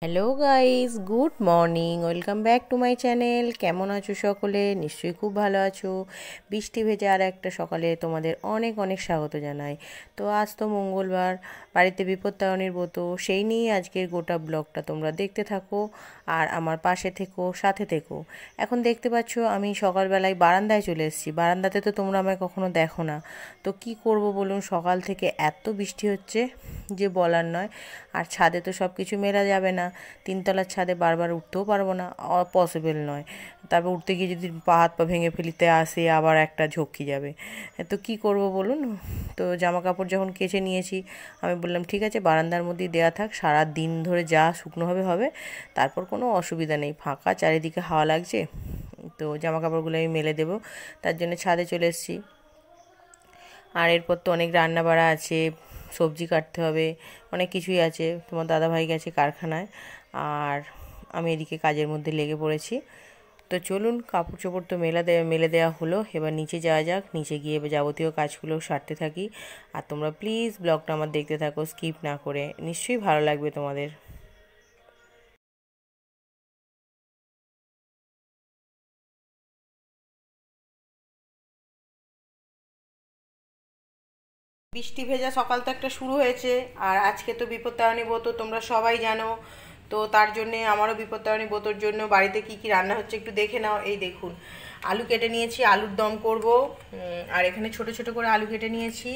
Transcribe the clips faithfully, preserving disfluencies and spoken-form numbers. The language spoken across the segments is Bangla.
Hello guys, good morning. Welcome back to my channel. কেমন আছো সকলে? নিশ্চয়ই খুব ভালো আছো। বৃষ্টি ভেজা আর একটা সকালে তোমাদের অনেক অনেক স্বাগত জানাই। তো আজ তো মঙ্গলবার, বাড়িতে বিপত্তায়নের ব্রত, সেই নিয়েই আজকের গোটা ব্লগটা তোমরা দেখতে থাকো আর আমার পাশে থেকো, সাথে থেকো। এখন দেখতে পাচ্ছ আমি সকালবেলায় বারান্দায় চলে এসেছি। বারান্দাতে তো তোমরা আমায় কখনো দেখো না। তো কি করব বলুন, সকাল থেকে এত বৃষ্টি হচ্ছে যে বলার নয়। আর ছাদে তো সব কিছু মেলা যাবে না, তিনতলার ছাদে বারবার উঠতেও পারবো না, পসিবল নয়। তারপর উঠতে গিয়ে যদি পা হাত পা ভেঙে ফেলিতে আসে, আবার একটা ঝক্কি যাবে। তো কি করব বলুন। তো জামা কাপড় যখন কেচে নিয়েছি, আমি বললাম ঠিক আছে বারান্দার মধ্যেই দেওয়া থাক, সারা দিন ধরে যা শুকনো হবে হবে, তারপর কোনো অসুবিধা নেই, ফাঁকা চারিদিকে হাওয়া লাগছে। তো জামা কাপড়গুলো আমি মেলে দেবো, তার জন্য ছাদে চলে এসেছি। আর এরপর তো অনেক রান্না বাড়া আছে, সবজি কাটতে হবে, অনেক কিছুই আছে। তোমার দাদাভাই গেছে কারখানায়, আর আমি এদিকে কাজের মধ্যে লেগে পড়েছি। তো চলুন, কাপড় চোপড় তো মেলা দেওয়া মেলে দেওয়া হলো, এবার নিচে যাওয়া যাক। নিচে গিয়ে এবার যাবতীয় কাজগুলো সারতে থাকি। আর তোমরা প্লিজ ব্লগটা আমার দেখতে থাকো, স্কিপ না করে। নিশ্চয়ই ভালো লাগবে তোমাদের। বৃষ্টি ভেজা সকাল তো একটা শুরু হয়েছে, আর আজকে তো বিপত্তারিণী ব্রত, তোমরা সবাই জানো। তো তার জন্যে আমারও বিপত্তারিণী ব্রতর জন্য বাড়িতে কি কি রান্না হচ্ছে একটু দেখে নাও। এই দেখুন, আলু কেটে নিয়েছি, আলুর দম করব। আর এখানে ছোট ছোট করে আলু কেটে নিয়েছি।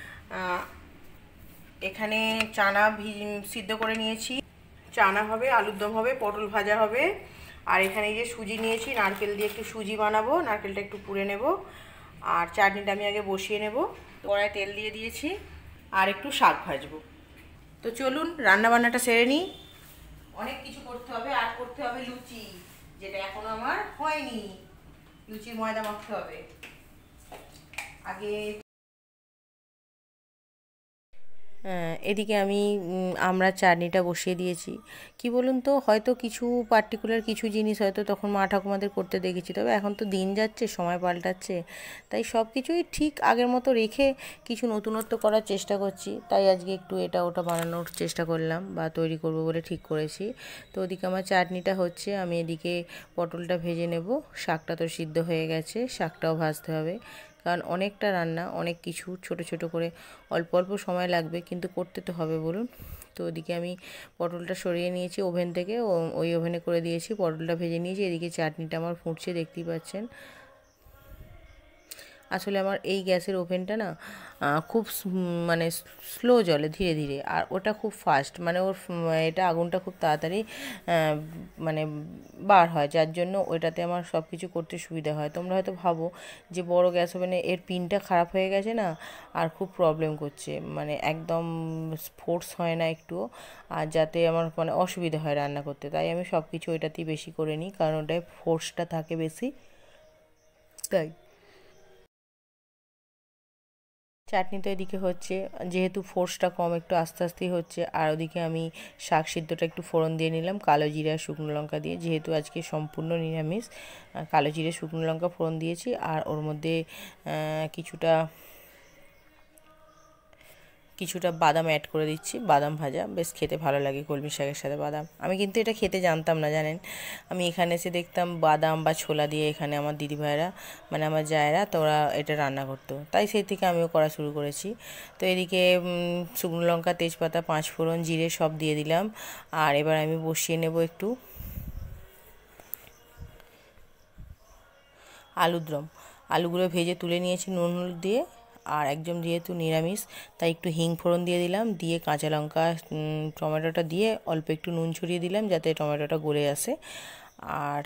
এখানে চানা ভি সিদ্ধ করে নিয়েছি, চানা হবে, আলুর দম হবে, পটল ভাজা হবে। আর এখানে এই যে সুজি নিয়েছি, নারকেল দিয়ে একটু সুজি বানাবো, নারকেলটা একটু পুড়ে নেব। আর চাটনিটা আমি আগে বসিয়ে নেব। কড়ায় তেল দিয়ে দিয়েছি, আর একটু শাক ভাজবো। তো চলুন রান্না বান্নাটা সেরে নিই। অনেক কিছু করতে হবে, আর করতে হবে লুচি, যেটা এখনো আমার হয়নি। লুচির ময়দা মাখতে হবে আগে। হ্যাঁ, এদিকে আমি উম, আমড়ার চাটনিটা বসিয়ে দিয়েছি। কি বলুন তো, হয়তো কিছু পার্টিকুলার কিছু জিনিস হয়তো তখন মা ঠাকুমাদের করতে দেখেছি, তবে এখন তো দিন যাচ্ছে, সময় পাল্টাচ্ছে, তাই সব কিছুই ঠিক আগের মতো রেখে কিছু নতুনত্ব করার চেষ্টা করছি। তাই আজকে একটু এটা ওটা বানানোর চেষ্টা করলাম, বা তৈরি করব বলে ঠিক করেছি। তো ওদিকে আমার চাটনিটা হচ্ছে, আমি এদিকে পটলটা ভেজে নেব। শাকটা তো সিদ্ধ হয়ে গেছে, শাকটাও ভাজতে হবে, কারণ অনেকটা রান্না, অনেক কিছু ছোট ছোট করে অল্প অল্প সময় লাগবে, কিন্তু করতে তো হবে বলুন। তো ওদিকে আমি পটলটা সরিয়ে নিয়েছি ওভেন থেকে, ওই ওভেনে করে দিয়েছি, পটলটা ভেজে নিয়েছি। এদিকে চাটনিটা আমার ফুটছে, দেখতেই পাচ্ছেন। আসলে আমার এই গ্যাসের ওভেনটা না খুব মানে স্লো জ্বলে, ধীরে ধীরে, আর ওটা খুব ফাস্ট, মানে ওর এটা আগুনটা খুব তাড়াতাড়ি মানে বার হয়, যার জন্য ওইটাতে আমার সব কিছু করতে সুবিধা হয়। তোমরা হয়তো ভাবো যে বড় গ্যাস ওভেনে এর পিনটা খারাপ হয়ে গেছে না, আর খুব প্রবলেম করছে, মানে একদম ফোর্স হয় না একটুও, আর যাতে আমার মানে অসুবিধা হয় রান্না করতে, তাই আমি সব কিছু ওইটাতেই বেশি করে নিই, কারণ ওটায় ফোর্সটা থাকে বেশি, তাই। চাটনি তো এদিকে হচ্ছে, যেহেতু ফোর্সটা কম, একটু আস্তে আস্তেই হচ্ছে। আর ওদিকে আমি শাক সিদ্ধটা একটু ফোড়ন দিয়ে নিলাম, কালো জিরা শুকনো লঙ্কা দিয়ে, যেহেতু আজকে সম্পূর্ণ নিরামিষ। কালো জিরে শুকনো লঙ্কা ফোড়ন দিয়েছি, আর ওর মধ্যে কিছুটা কিছুটা বাদাম অ্যাড করে দিচ্ছি, বাদাম ভাজা, বেশ খেতে ভালো লাগে কলমি শাকের সাথে বাদাম। আমি কিন্তু এটা খেতে জানতাম না, জানেন। আমি এখানে এসে দেখতাম বাদাম বা ছোলা দিয়ে এখানে আমার দিদিভাইরা, মানে আমার জায়েরা, তো ওরা এটা রান্না করতো, তাই সেই থেকে আমিও করা শুরু করেছি। তো এদিকে শুকনো লঙ্কা, তেজপাতা, পাঁচ ফোড়ন, জিরে সব দিয়ে দিলাম। আর এবার আমি বসিয়ে নেব একটু আলুর দম। আলুগুলো ভেজে তুলে নিয়েছি নুন হলুদ দিয়ে। আর একদম যেহেতু নিরামিষ, তাই একটু হিং ফোড়ন দিয়ে দিলাম, দিয়ে কাঁচা লঙ্কা, টমেটোটা দিয়ে অল্প একটু নুন ছড়িয়ে দিলাম, যাতে টমেটোটা গলে আসে। আর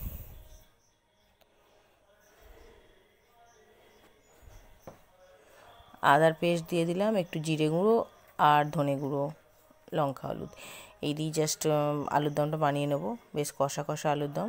আদার পেস্ট দিয়ে দিলাম, একটু জিরে গুঁড়ো আর ধনে গুঁড়ো, লঙ্কা হলুদ, এই দিয়ে জাস্ট আলুর দমটা বানিয়ে নেবো, বেশ কষা কষা আলুর দম।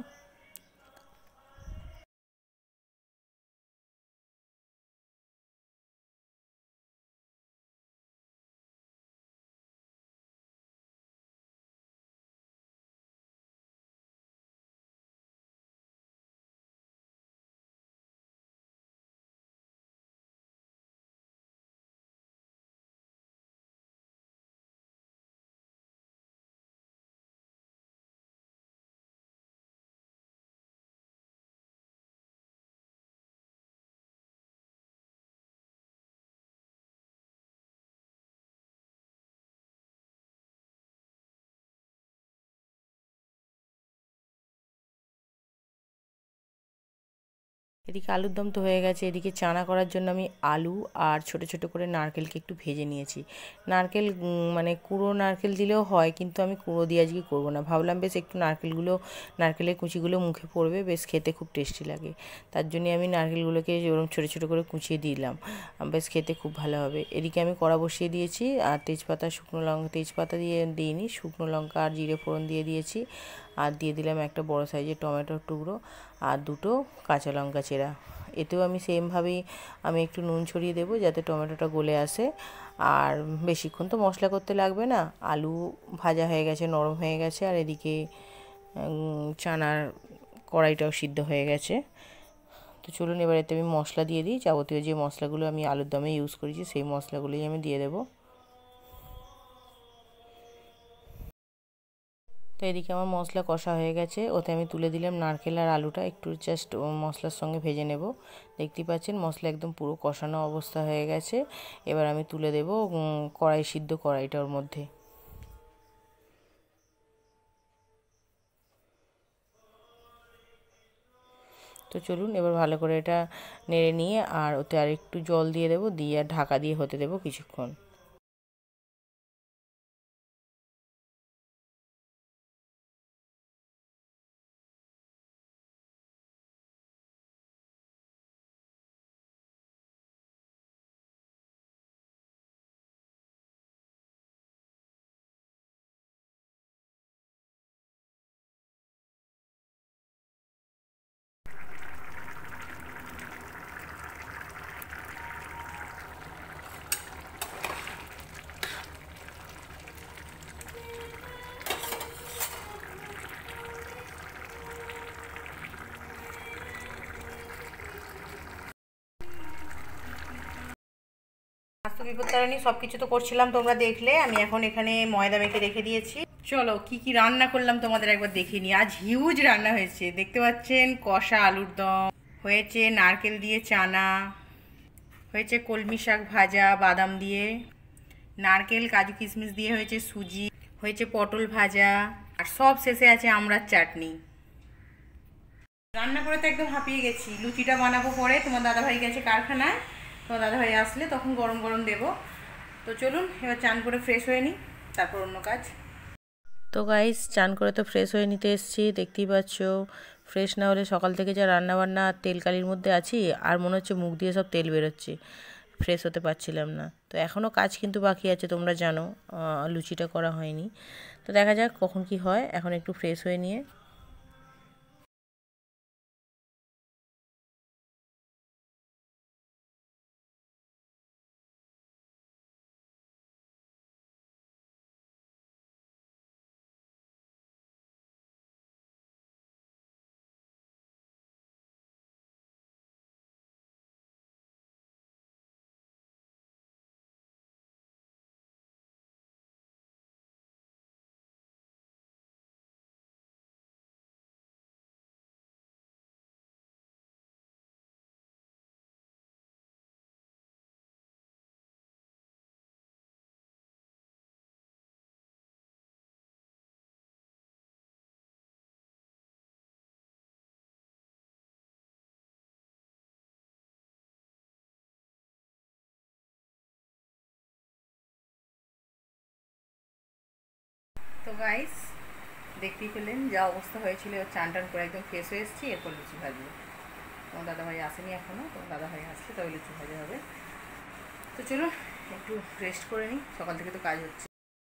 এদিকে আলুর দম তো হয়ে গেছে। এদিকে চানা করার জন্য আমি আলু আর ছোট ছোট করে নারকেলকে একটু ভেজে নিয়েছি। নারকেল মানে কুড়ো নারকেল দিলেও হয়, কিন্তু আমি কুড়ো দিয়ে আজকে করবো না। ভাবলাম বেশ একটু নারকেলগুলো নারকেলের কুচিগুলো মুখে পড়বে, বেশ খেতে খুব টেস্টি লাগে। তার জন্যে আমি নারকেলগুলোকে ওরকম ছোটো ছোটো করে কুচিয়ে দিলাম, বেশ খেতে খুব ভালো হবে। এদিকে আমি কড়া বসিয়ে দিয়েছি, আর তেজপাতা শুকনো লঙ্কা তেজপাতা দিয়ে দিইনি, শুকনো লঙ্কা আর জিরে ফোড়ন দিয়ে দিয়েছি। আর দিয়ে দিলাম একটা বড় সাইজের টমেটোর টুকরো আর দুটো কাঁচা লঙ্কা চেরা। এতেও আমি সেমভাবেই আমি একটু নুন ছড়িয়ে দেবো যাতে টমেটোটা গলে আসে। আর বেশিক্ষণ তো মশলা করতে লাগবে না, আলু ভাজা হয়ে গেছে, নরম হয়ে গেছে, আর এদিকে চানার কড়াইটাও সিদ্ধ হয়ে গেছে। তো চলুন এবার এতে আমি মশলা দিয়ে দিই। যাবতীয় যে মশলাগুলো আমি আলুর দমে ইউজ করেছি সেই মশলাগুলোই আমি দিয়ে দেবো। তো এদিকে আমার মশলা কষা হয়ে গেছে, ওতে আমি তুলে দিলাম নারকেল আর আলুটা, একটু জাস্ট মশলার সঙ্গে ভেজে নেব। দেখতেই পাচ্ছেন মশলা একদম পুরো কষানো অবস্থা হয়ে গেছে। এবার আমি তুলে দেব কড়াই সিদ্ধ কড়াইটা ওর মধ্যে। তো চলুন এবার ভালো করে এটা নেড়ে নিয়ে আর ওতে আর একটু জল দিয়ে দেবো, দিয়ে আর ঢাকা দিয়ে হতে দেবো কিছুক্ষণ। আজ তো বিপত্তারিণী সব কিছু তো করছিলাম, তোমরা দেখলে। আমি এখন এখানে ময়দা মেখে রেখে দিয়েছি। চলো কি কি রান্না করলাম তোমাদের একবার দেখিয়ে নিই। আজ হিউজ রান্না হয়েছে, দেখতে পাচ্ছেন। কষা আলুর দম হয়েছে, নারকেল দিয়ে চানা হয়েছে, কলমি শাক ভাজা বাদাম দিয়ে, নারকেল কাজু কিশমিশ দিয়ে হয়েছে সুজি, হয়েছে পটল ভাজা, আর সব শেষে আছে আমড়ার চাটনি। রান্না করে তো একদম হাঁপিয়ে গেছি। লুচিটা বানাবো পরে, তোমার দাদাভাই গেছে কারখানায়, তোমার দাদাভাই আসলে তখন গরম গরম দেবো। তো চলুন এবার চান করে ফ্রেশ হয়ে নিই, তারপর অন্য কাজ। তো গাইস চান করে তো ফ্রেশ হয়ে নিতে এসেছি, দেখতেই পাচ্ছ। ফ্রেশ না হলে সকাল থেকে যা রান্নাবান্না তেল কালির মধ্যে আছি, আর মনে হচ্ছে মুখ দিয়ে সব তেল বেরোচ্ছে, ফ্রেশ হতে পারছিলাম না। তো এখনও কাজ কিন্তু বাকি আছে, তোমরা জানো লুচিটা করা হয়নি। তো দেখা যাক কখন কি হয়, এখন একটু ফ্রেশ হয়ে নিয়ে। তো গাইস দেখতেই পেলেন যা অবস্থা হয়েছিল, চান টান করে একদম ফ্রেশ হয়ে এসেছি। এরপর লুচি ভাজবো। তোমার দাদাভাই আসেনি এখনও, তোমার দাদাভাই আসলে তবে লুচি ভাজা হবে। তো চলো একটু রেস্ট করে নিই, সকাল থেকে তো কাজ হচ্ছে।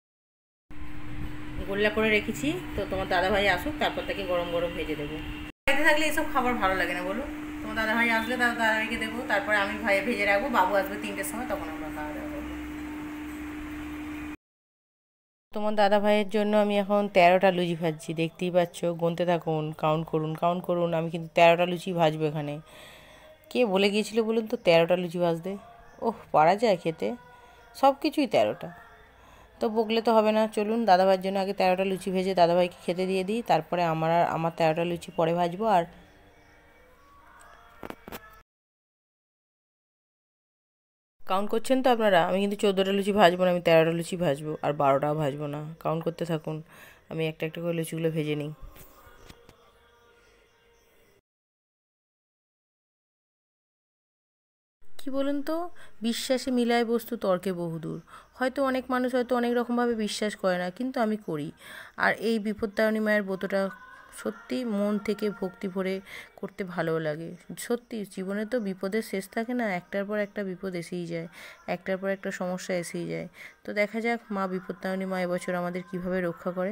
গোল্লা করে রেখেছি, তো তোমার দাদাভাই আসুক তারপর তাকে গরম গরম ভেজে দেবো। বাড়িতে থাকলে এইসব খাবার ভালো লাগে না বলো। তোমার দাদাভাই আসলে দাদা দাদাভাইকে দেবো, তারপরে আমি ভাই ভেজে রাখবো। বাবু আসবে তিনটের সময়, তখন আমরা খাওয়া দাওয়া করবো। তোমার দাদা ভাইয়ের জন্য আমি এখন তেরোটা লুচি ভাজছি, দেখতেই পাচ্ছ। গুনতে থাকুন, কাউন্ট করুন কাউন্ট করুন। আমি কিন্তু তেরোটা লুচি ভাজবো এখানে। কে বলে গিয়েছিল বলুন তো তেরোটা লুচি ভাজতে? ওহ, পারা যায় খেতে, সব কিছুই তেরোটা। তো বকলে তো হবে না। চলুন দাদাভাইয়ের জন্য আগে তেরোটা লুচি ভেজে দাদাভাইকে খেতে দিয়ে দিই, তারপরে আমার আর আমার তেরোটা লুচি পরে ভাজবো। আর কাউন্ট করছেন তো আপনারা? আমি কিন্তু চোদ্দোটা লুচি ভাজবো না, আমি তেরোটা লুচি ভাজবো, আর বারোটাও ভাজবো না। কাউন্ট করতে থাকুন, আমি একটা একটা করে লুচিগুলো ভেজে নিই। কি বলুন তো, বিশ্বাসে মিলায় বস্তু তর্কে বহুদূর। হয়তো অনেক মানুষ হয়তো অনেক রকমভাবে বিশ্বাস করে না, কিন্তু আমি করি। আর এই বিপত্তারিণী মায়ের ব্রতটা সত্যি মন থেকে ভক্তি ভরে করতে ভালোও লাগে। সত্যি জীবনে তো বিপদের শেষ থাকে না, একটার পর একটা বিপদ এসেই যায়, একটার পর একটা সমস্যা এসেই যায়। তো দেখা যাক মা বিপত্তারিণী মা এবছর আমাদের কিভাবে রক্ষা করে।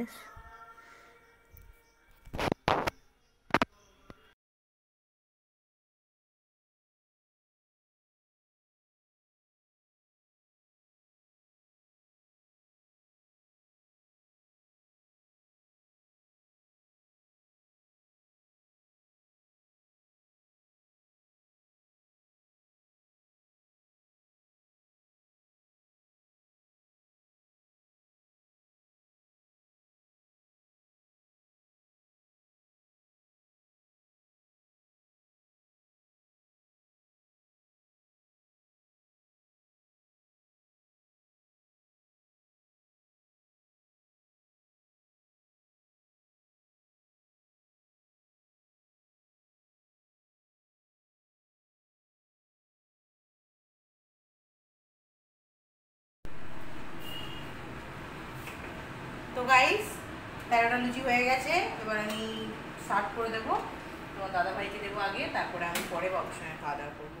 তো গাইস, তেরোটা লুচি হয়ে গেছে, এবার আমি সার্ভ করে দেবো। তোমার দাদাভাইকে দেবো আগে, তারপরে আমি পরে বাবুর সঙ্গে খাওয়া দাওয়া করবো।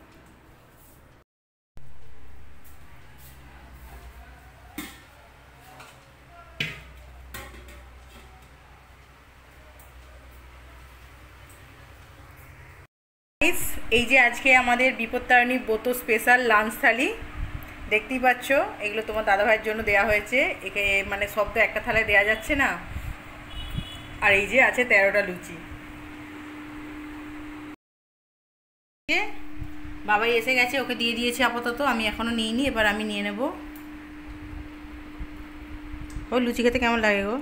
এই যে আজকে আমাদের বিপত্তারিণী ব্রত স্পেশাল লাঞ্চ থালি দেখতেই পাচ্ছ, এগুলো তোমার দাদাভাইয়ের জন্য দেয়া হয়েছে। একে মানে সব তো একটা থালায় দেওয়া যাচ্ছে না। আর এই যে আছে তেরোটা লুচি। বাবাই এসে গেছে, ওকে দিয়ে দিয়েছি আপাতত, আমি এখনো নিইনি, এবার আমি নিয়ে নেব। ও লুচি খেতে কেমন লাগে গো?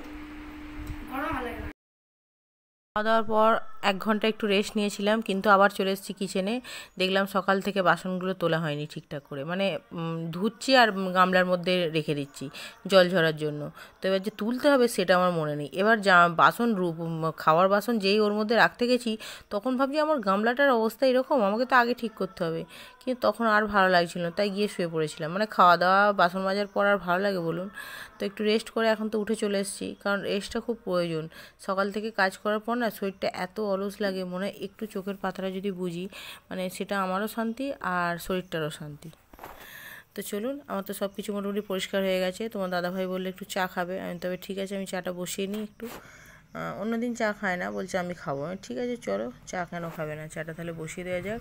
খাওয়া দাওয়ার পর এক ঘন্টা একটু রেস্ট নিয়েছিলাম, কিন্তু আবার চলে এসেছি কিচেনে। দেখলাম সকাল থেকে বাসনগুলো তোলা হয়নি ঠিকঠাক করে, মানে ধুচ্ছি আর গামলার মধ্যে রেখে দিচ্ছি জল ঝরার জন্য। তো এবার যে তুলতে হবে সেটা আমার মনে নেই। এবার যা বাসন খাওয়ার বাসন যেই ওর মধ্যে রাখতে গেছি, তখন ভাবছি আমার গামলাটার অবস্থা এরকম, আমাকে তো আগে ঠিক করতে হবে। কিন্তু তখন আর ভালো লাগছিল না, তাই গিয়ে শুয়ে পড়েছিলাম। মানে খাওয়া দাওয়া বাসন মাজার পর আর ভালো লাগে বলুন? তো একটু রেস্ট করে এখন তো উঠে চলে এসেছি, কারণ রেস্টটা খুব প্রয়োজন। সকাল থেকে কাজ করার পর না শরীরটা এত অলস লাগে, মনে হয় একটু চোখের পাতাটা যদি বুঝি, মানে সেটা আমারও শান্তি আর শরীরটারও শান্তি। তো চলুন, আমার তো সব কিছু মোটামুটি পরিষ্কার হয়ে গেছে। তোমার দাদাভাই বললে একটু চা খাবে, আমি তবে ঠিক আছে, আমি চাটা বসিয়ে নিই একটু। অন্যদিন চা খায় না, বলছে আমি খাবো। ঠিক আছে চলো, চা কেন খাবে না, চাটা তাহলে বসিয়ে দেওয়া যাক।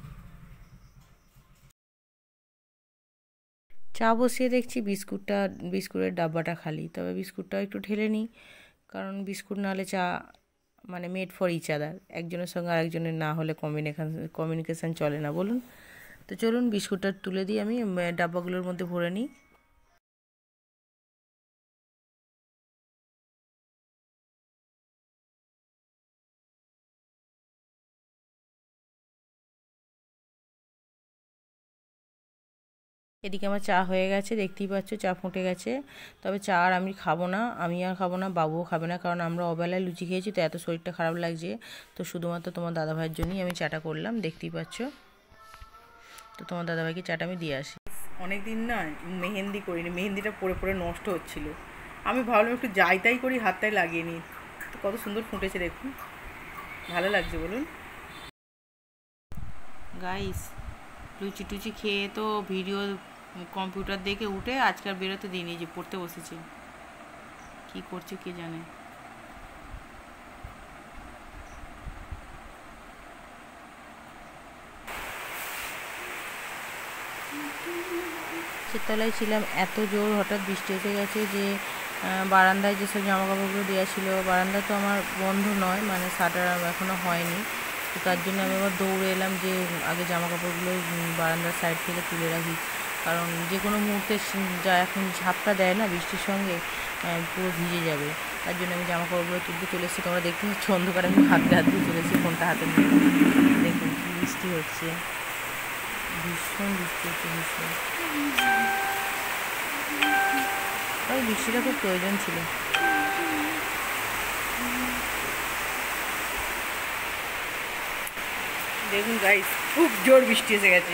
চা বসিয়ে দেখছি বিস্কুটটা বিস্কুটের ডাব্বাটা খালি, তবে বিস্কুটটাও একটু ঢেলে নিই, কারণ বিস্কুট না হলে চা মানে মেড ফর ইচ আদার, একজনের সঙ্গে আরেকজনের না হলে কমিউনিকেশন কমিউনিকেশান চলে না বলুন। তো চলুন বিস্কুটটা তুলে দিই, আমি ডাব্বাগুলোর মধ্যে ভরে নিই। এদিকে আমার চা হয়ে গেছে, দেখতেই পাচ্ছ চা ফুটে গেছে। তবে চা আর আমি খাবো না, আমি আর খাবো না, বাবুও খাবে না, কারণ আমরা অবেলায় লুচি খেয়েছি, তো এত শরীরটা খারাপ লাগছে। তো শুধুমাত্র তোমার দাদাভাইয়ের জন্যই আমি চাটা করলাম, দেখতেই পাচ্ছ। তো তোমার দাদাভাইকে চাটা আমি দিয়ে আসি। অনেক দিন না মেহেন্দি করিনি, মেহেন্দিটা পরে পরে নষ্ট হচ্ছিল। আমি ভাবলাম একটু যাই তাই করি, হাতটাই লাগিয়ে নিই। তো কত সুন্দর ফুটেছে দেখুন, ভালো লাগছে বলুন গাইস। লুচি টুচি খেয়ে তো ভিডিও কম্পিউটার দেখে উঠে আজকাল বেরোতে দিইনি, যে পড়তে বসেছে, কি করছে কে জানে। তলায় ছিলাম, এত জোর হঠাৎ বৃষ্টি এসে গেছে যে বারান্দায় যেসব জামা কাপড়গুলো দেওয়া ছিল, বারান্দা তো আমার বন্ধ নয়, মানে শাটার এখনও হয়নি। তো তার জন্য আমি আবার দৌড়ে এলাম যে আগে জামা কাপড়গুলো বারান্দার সাইড থেকে তুলে রাখি, কারণ যে কোনো মুহূর্তে যা এখন ঝাপটা দেয় না বৃষ্টির সঙ্গে, পুরো ভিজে যাবে। তার জন্য আমি জামা কাপড়গুলো তুলতে চলে এসেছি। তোমরা দেখতে পাচ্ছ অন্ধকারে আমি হাতে হাত দিয়ে চলে এসেছি, ফোনটা হাতে নিয়ে। দেখুন কী বৃষ্টি হচ্ছে, ভীষণ বৃষ্টি হচ্ছে, ভীষণ। তবে বৃষ্টিটা খুব প্রয়োজন ছিল। দেখুন গাইস, খুব জোর বৃষ্টি এসে গেছে।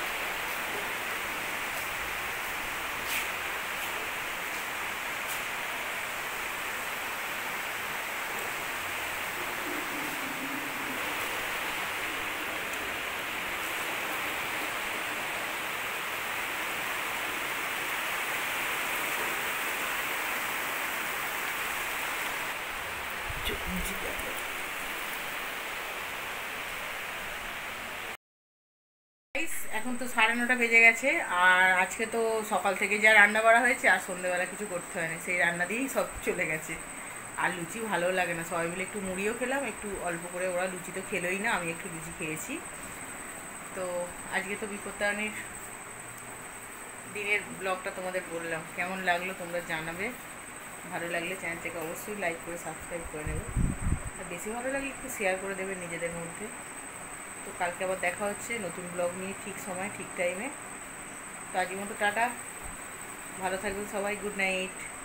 এখন তো সাড়ে নটা বেজে গেছে, আর আজকে তো সকাল থেকে যা রান্না করা হয়েছে আর সন্ধ্যেবেলা কিছু করতে হয় না, সেই রান্না দিয়েই সব চলে গেছে। আর লুচি ভালো লাগে না, সবাই মিলে একটু মুড়িও খেলাম, একটু অল্প করে, ওরা লুচি তো খেলোই না, আমি একটু লুচি খেয়েছি। তো আজকে তো বিপত্তায়নের দিনের ব্লগটা তোমাদের বললাম, কেমন লাগলো তোমরা জানাবে। ভালো লাগলে চ্যানেলটাকে অবশ্যই লাইক করে সাবস্ক্রাইব করে নেবে, আর বেশি ভালো লাগলে একটু শেয়ার করে দেবে নিজেদের মধ্যে। তো কালকে আবার দেখা হচ্ছে নতুন ব্লগ নিয়ে, ঠিক সময় ঠিক টাইমে। তো আজকের মতো টাটা, ভালো থাকবেন সবাই, গুড নাইট।